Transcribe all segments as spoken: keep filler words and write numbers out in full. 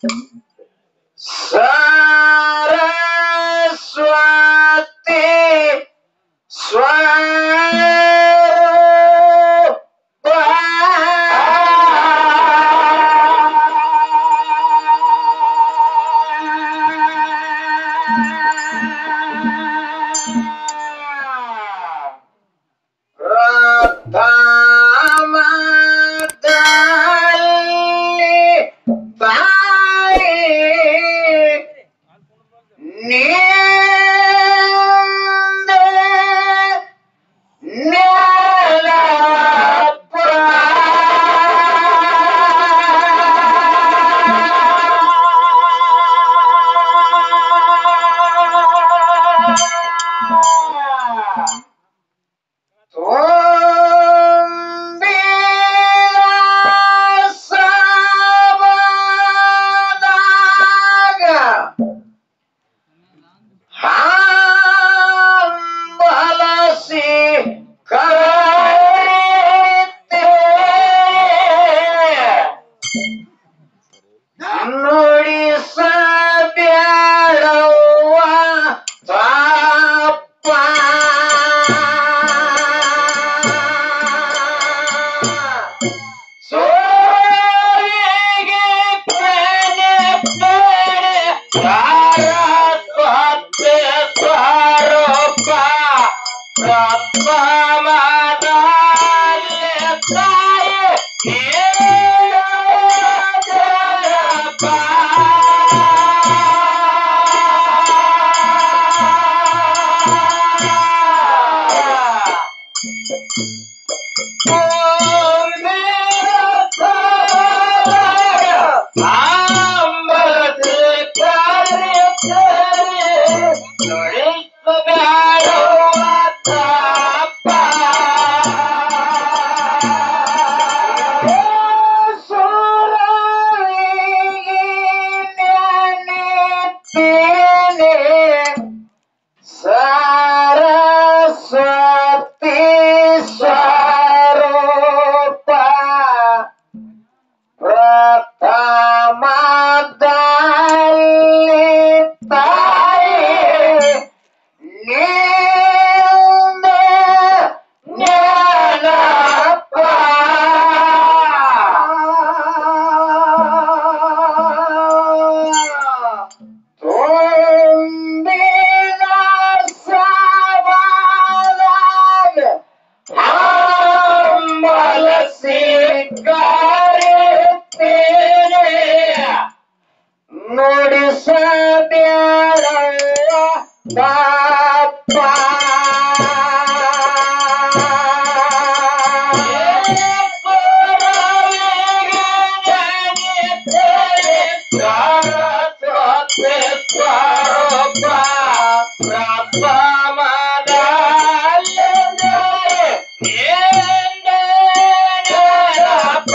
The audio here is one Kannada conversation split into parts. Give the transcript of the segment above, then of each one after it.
सरस्वती स्वरूपा ಪ್ರಥಮದಲ್ಲಿ ತಾಯಿ ನಿಂದೆ ನೆಲಪುರ ಹಂಬಲಸಿ ಕರೆಯುತ್ತೆ ನುಡಿಸಬೇಡವ್ವ ತಪ್ಪ ಸೋಲಿಗೆ ಕೊನೆ ಬೇರೆ ಸರಸ್ವತಿ ಸ್ವರೂಪ ಪ್ರಥಮದಲ್ಲಿ ತಾಯಿ ನೀಡದರಪ್ಪ. ಅಂಬಲಸಿ ಕರೆಯುತ್ತಾರೆ ನುಡಿಸಬೇಡವ್ವ ತಪ್ಪ. ಸುರರಿಗೆ ನೆನೆತ್ತೇನೆ ಸರಸ್ವತಿ ಸ್ವರೂಪ ಪ್ರಥಮದಲ್ಲಿ ತಾಯಿ ನಿಂದೆ ನೆನಪ ತುಂಬಿದ ಸವಾಲಾಗ ಹಂಬಲಸಿ ಕರೆಯುತ್ತೇನೆ ನುಡಿಸಬೇಡವ್ವ ತಪ್ಪ. ಸರಸ್ವತಿ ಸ್ವರೂಪ ಪ್ರಥಮದಲ್ಲಿ ನೆನಪ.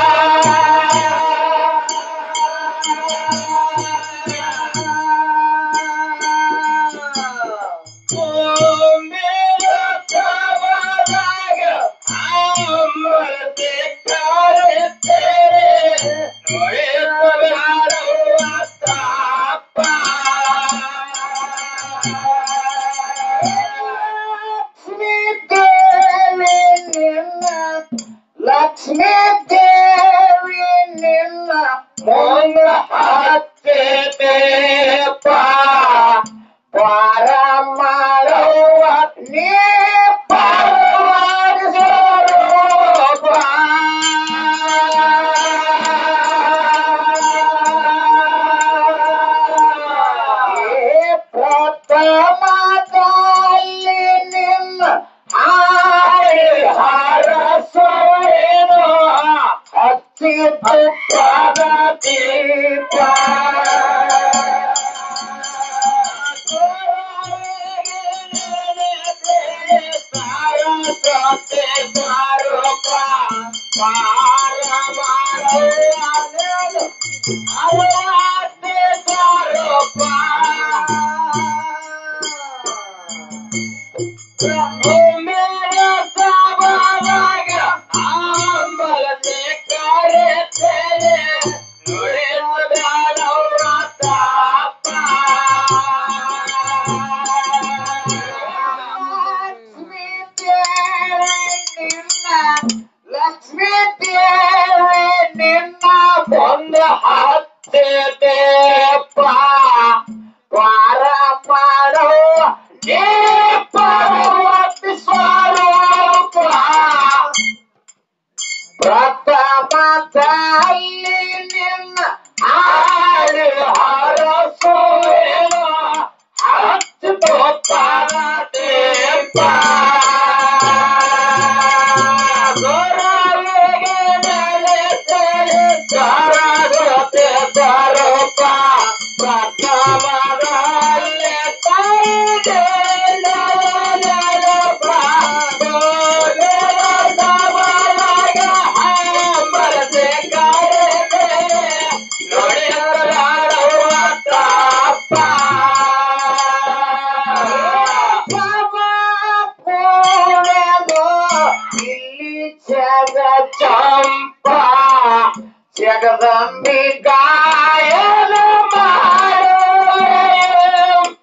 ತುಂಬಿದ ಸವಾಲಾಗ ಅಂಬಲಸಿ ಕರೆಯುತ್ತೇನೆ ನುಡಿಸಬೇಡವ್ವ ತಪ್ಪ. ಲಕ್ಷ್ಮೀ ದೇವಿ ನಿನ್ನ ಲಕ್ಷ್ಮೀ ದೇವಿ ನಿನ್ನ ಮುಂದ ಹತ್ತಿದೇಪ ಪಾರ ಮಾಡವ್ವ ನೀ ಪಾರ್ವತಿ ಸ್ವರೂಪ. ಏ ಪ್ರಥಮದಲ್ಲಿ ನಿನ್ನ ಹಾಡಿ ಹರಸೇನೋ ಹಚ್ಚಿ ತುಪ್ಪದ ದೀಪ. ಸರಸ್ವತಿ ಸ್ವರೂಪ ಪಾರ ಮಾಡವ್ವ ಅವಳಾತಿ ಸ್ವರೂಪ. ಭೂಮಿಯ ಸವಾಲಾಗ ಅಂಬಲಸಿ ಕರೆಯುತ್ತೇನೆ ನುಡಿಸಬೇಡ ಹತ್ತಿದೆಪ್ಪ ವಾರ ಮಾಡೋ ಪಾರ್ವತಿ ಸ್ವರೂಪ ಪ್ರಥಮ ತಾಯಿ ನಿನ್ನ ಆಡಿ ಹರಸುವೆನು ಹತ್ತು ಪಾರದೀಪ ಗುರುವಿಗೆ ನೆಲೆಸಲಿ ಸರಸ್ವತಿ ಸ್ವರೂಪ ಪ್ರಥಮದಲ್ಲಿ ತಾಯಿಗೆ ನೆಲೆಸಲಪ್ಪ ಚಂಪಾ ಜಗದಂಬಿಕಾಯನ ಮಾಡುವೆಯಪ್ಪ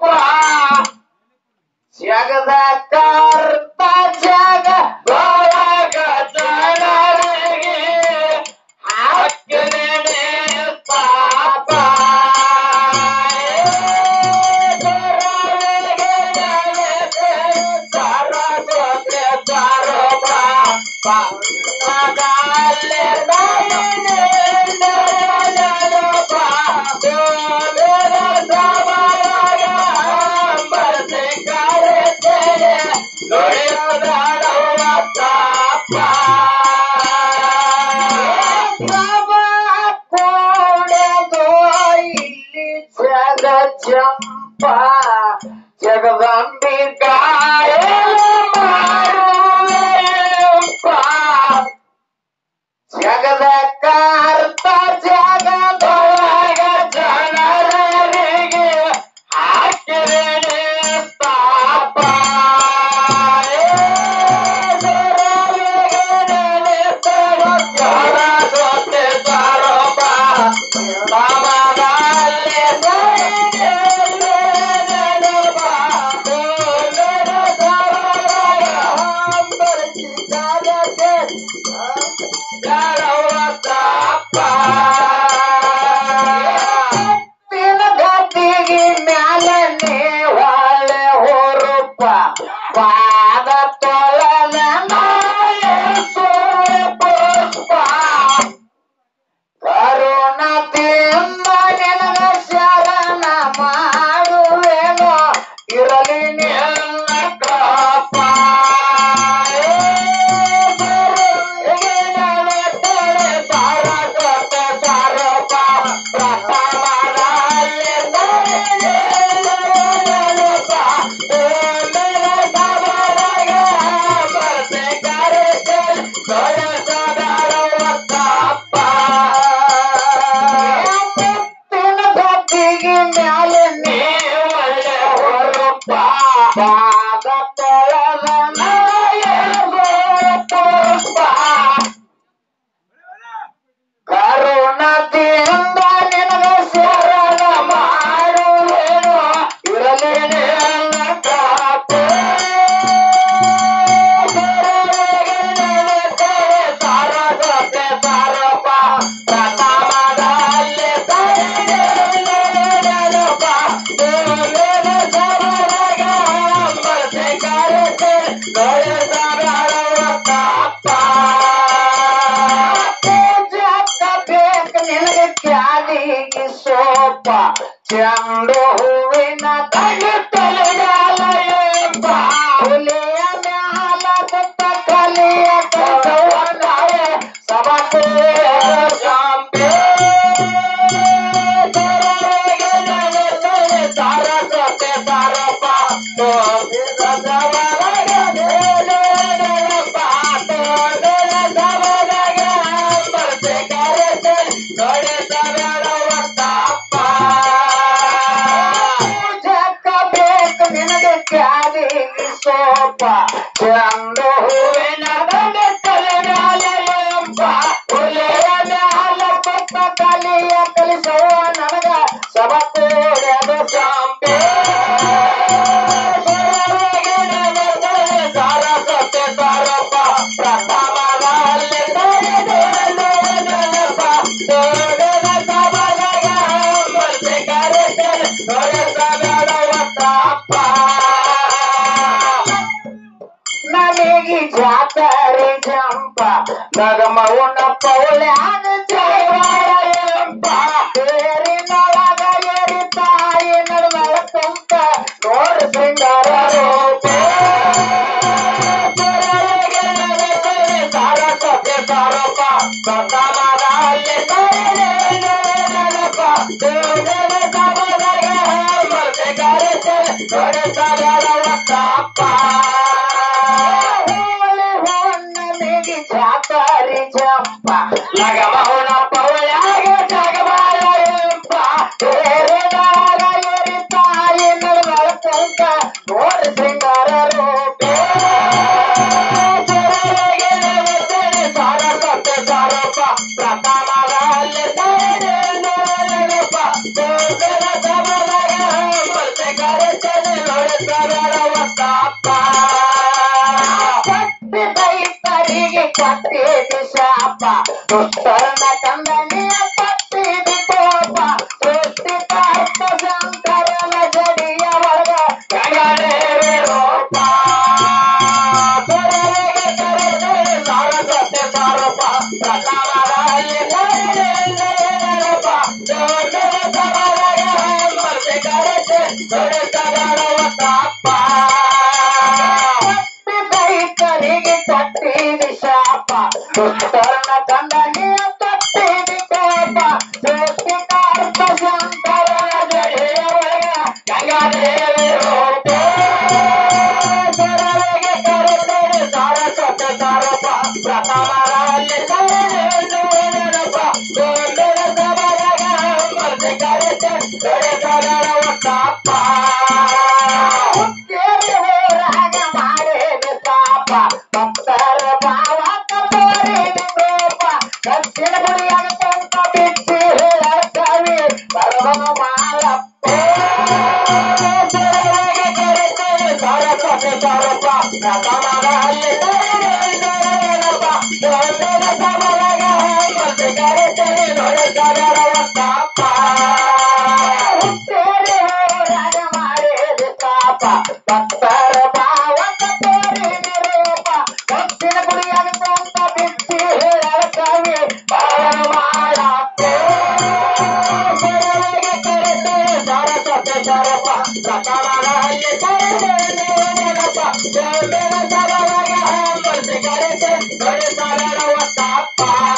ಜಗದ ಕರ್ತ ಜಗ ಒಳಗ ಜನರಿಗೆ ಹಾಕಿನೆ ಪಾಪ ಸರಸ್ವತಿ ಸ್ವರೂಪ ಚಂಪಾ ಜಗದಂಬಿಕಾಯ ಮಾಡುವೆಯಪ್ಪ ಜಗದ ಕರ್ತ ಜಗದೊಳಗ ಜನರಿಗೆ ಹಾಕಿರೇನೆ ಪಾಪ ಸರಸ್ವತಿ ಸ್ವರೂಪ ಗತಿಗೆ ಮ್ಯಾಲನೆ ಹೊಳೆ ಹೊರಪ ಪಾದ ತೊಳನ ಪುಷ್ಪ ಕರುಣತೆಯಿಂದ ನಿನಗ ಶರಣ ಮಾಡುವೆನು ಇರಲಿ ನಿನ್ನ ಕೃಪ ಮ್ಯಾಲೆ ನೀ ಒಳ್ಳೆ ಹೊರಪ ಪಾದ ತೊಳದ ಪುಷ್ಪ ಕರುಣತೆಯಿಂದ ನಿನಗ ಶರಣ ಮಾಡುವೆನು ಇರಲಿ ನಿನ್ನ ಕೃಪೆ ಸರಸ್ವತಿ ಸ್ವರೂಪ ಪ್ರಥಮದಲ್ಲಿ ನಿನಗೆ ಕ್ಯಾದಿಗೆ ಸೋಪ ಚಂಡು ಹೂವಿನ ತಲೆಗಾಲಯಪ್ಪ ಹುಲಿಯ ಮ್ಯಾಲ ಕುತ್ತ ಕಲಿಯ ಕಸವನಾಯ ಸಬಕೇ ಶಾಂಪೆ ಸರಸ್ವತಿ ಸ್ವರೂಪ ಸೋಪ ಚಂಡು ಹೂವಿನ ತಲೆಗಾಲಯಪ್ಪ ಹುಲಿಯ ಮ್ಯಾಲ ಕುತ್ತ ಕಲಿಯ ಕಲಿಸುವ ನನಗ ಸಬಕೂಡದು ಶಾಂಪೆ ಸರಸ್ವತಿ ಸ್ವರೂಪ ಪ್ರಥಮದಲ್ಲಿ ನಗಮೌನ ಪೌಳ್ಯಾಗ ಜಯವಾಳ ಎಂಬ ಬೇರಿನೊಳಗ ಏರಿ ತಾಯಿ ನಡುವಳ ಕುಂತ ನೋಡ ಶೃಂಗಾರ ರೂಪ ಸರಸ್ವತಿ ಸ್ವರೂಪ ಸತಮದಲ್ಲಿ ಜಾತರಿ ಜಂಪ ಲಗಮೌನ ಪೌಳ್ಯಾಗ ಜಗಮಾಲ ಎಂಪ ಬೇರೆದಾಗ ಏರಿ ತಾಯಿ ನಡುವಳ ಕುಂತ ನೋಡ ಶೃಂಗಾರ ರೂಪ ಸರಸ್ವತಿ ಸ್ವರೂಪ ಪ್ರಥಮದಲ್ಲಿ ರೈತರಿಗೆ ಕೊಟ್ಟಿದಿ ಶಾಪ ದುಷ್ಟರನ ಕಂದನಿಯ ಪಟ್ಟಿದಿ ಕೋಪ ಸೃಷ್ಟಿಕರ್ತ ಶಂಕರನ ಜಡಿಯ ಒಳಗ ಗಂಗದೇವಿ ರೂಪ ಸರಸ್ವತಿ ಸ್ವರೂಪ ಪ್ರಥಮದಲ್ಲಿ ರೈತರಿಗೆ ಕೊಟ್ಟಿದಿ ಶಾಪ ದುಷ್ಟರನ ಕಂದನಿಯ ತಟ್ಟಿದಿ ಕೋಪ ಸೃಷ್ಟಿಕರ್ತ ಶಂಕರನ ಜಡಿಯ ಒಳಗ ಗಂಗಾದೇವಿ ರೂಪ ಸರಳಿಗೆ ಕರೆದರೆ ಸರಸ್ವತಿ ಸ್ವರೂಪ ಪ್ರಥಮದಲ್ಲಿ ಭಕ್ತರ ಭಾವಕ ತೋರಿದ ರೂಪ ದಕ್ಷಿಣ ಗುಡಿಯಾಗ ಕುಂತ ಬಿಚ್ಚಿ ಹೇಳ ಕವಿ ಸರ್ವನ ಮಾಲಪ್ಪ ಸರಸ್ವತಿ ಸ್ವರೂಪ ಪ್ರಥಮದಲ್ಲಿ ಭಕ್ತರ ಭಾವಕ ತೋರಿದ ರೂಪ ದಕ್ಷಿಣ ಗುಡಿಯಾಗ ಕುಂತ ಬಿಚ್ಚಿ ಹೇಳ ಕವಿ ಮಾಲಪ್ಪ ಸರಸ್ವತಿ ಸ್ವರೂಪ ಪ್ರಥಮದಲ್ಲಿ ಸರಳವತ್ತಪ್ಪ